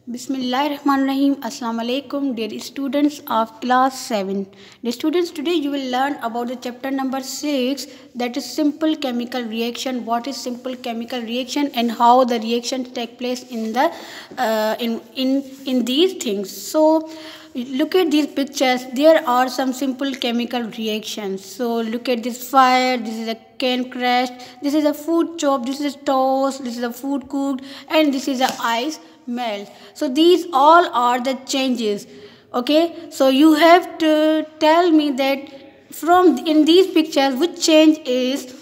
Bismillahirrahmanirrahim. Assalamu alaikum, dear students of class 7. Dear students, today you will learn about the chapter number 6, that is simple chemical reaction. What is simple chemical reaction and how the reactions take place in the in these things. So look at these pictures. There are some simple chemical reactions. So look at this fire. This is a can crashed. This is a food chopped. This is a toast. This is a food cooked, and this is a ice melt. So these all are the changes. Okay, so you have to tell me that from in these pictures which change is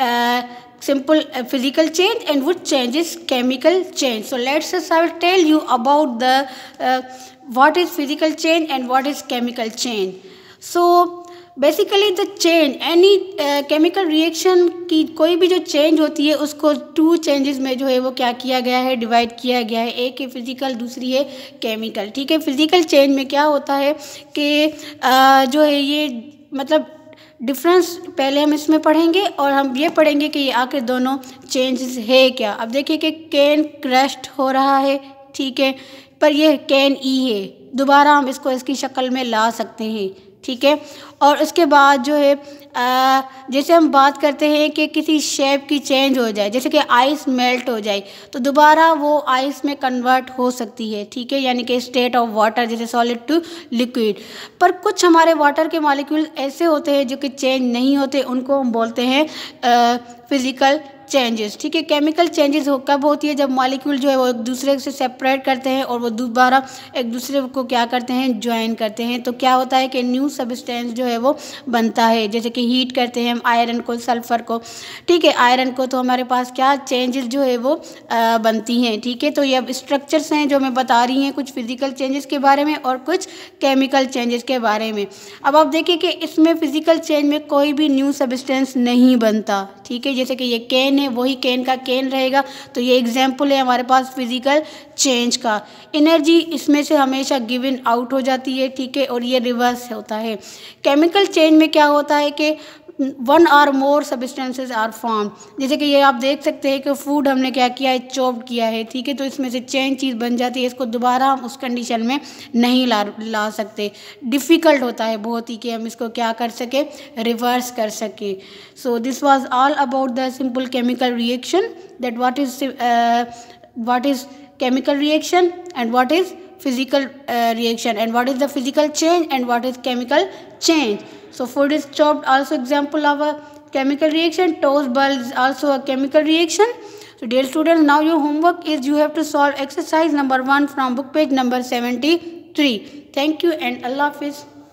simple physical change and which change is chemical change. So let's just I will tell you about the what is physical change and what is chemical change. So basically the change any chemical reaction की कोई भी जो change होती है उसको to changes में जो है वो क्या किया गया है, डिवाइड किया गया है. एक है फिजिकल, दूसरी है केमिकल. ठीक है, फिजिकल चेंज में क्या होता है कि जो है ये मतलब डिफरेंस पहले हम इसमें पढ़ेंगे और हम ये पढ़ेंगे कि ये आखिर दोनों चेंजेस है क्या. अब देखिए कि कैन क्रश्ड हो रहा है, ठीक है, पर यह कैन ई है. दोबारा हम इसको इसकी शक्ल में ला सकते हैं, ठीक है. और उसके बाद जो है जैसे हम बात करते हैं कि किसी शेप की चेंज हो जाए, जैसे कि आइस मेल्ट हो जाए तो दोबारा वो आइस में कन्वर्ट हो सकती है, ठीक है, यानी कि स्टेट ऑफ वाटर जैसे सॉलिड टू लिक्विड. पर कुछ हमारे वाटर के मॉलिक्यूल ऐसे होते हैं जो कि चेंज नहीं होते, उनको हम बोलते हैं फिजिकल चेंजेस. ठीक है, केमिकल चेंजेस कब होती है, जब मॉलिक्यूल जो है वो एक दूसरे से सेपरेट करते हैं और वो दोबारा एक दूसरे को क्या करते हैं, ज्वाइन करते हैं. तो क्या होता है कि न्यू सब्सटेंस जो है वो बनता है. जैसे कि हीट करते हैं हम आयरन को, सल्फर को, ठीक है, आयरन को, तो हमारे पास क्या चेंजेस जो है वो बनती हैं. ठीक है, तो ये अब स्ट्रक्चर्स हैं जो मैं बता रही हैं, कुछ फिजिकल चेंजेस के बारे में और कुछ केमिकल चेंजेस के बारे में. अब आप देखिए कि इसमें फिजिकल चेंज में कोई भी न्यू सब्सटेंस नहीं बनता. ठीक है, जैसे कि ये कैन है, वही कैन का कैन रहेगा, तो ये एग्जाम्पल है हमारे पास फिजिकल चेंज का. एनर्जी इसमें से हमेशा गिवन आउट हो जाती है, ठीक है, और ये रिवर्स होता है. केमिकल चेंज में क्या होता है कि वन और मोर सब्सटेंसेस आर फॉर्म. जैसे कि ये आप देख सकते हैं कि फूड हमने क्या किया है, चॉप्ड किया है, ठीक है, तो इसमें से चेंज चीज़ बन जाती है. इसको दोबारा हम उस कंडीशन में नहीं ला सकते. डिफ़िकल्ट होता है बहुत ही कि हम इसको क्या कर सके, रिवर्स कर सके. So this was all about the simple chemical reaction, that what is chemical reaction and what is physical reaction and what is the physical change and what is chemical change. So food is chopped, also example of a chemical reaction. Toast boiled is also a chemical reaction. So dear students, now your homework is you have to solve exercise number 1 from book page number 73. Thank you and Allah Hafiz.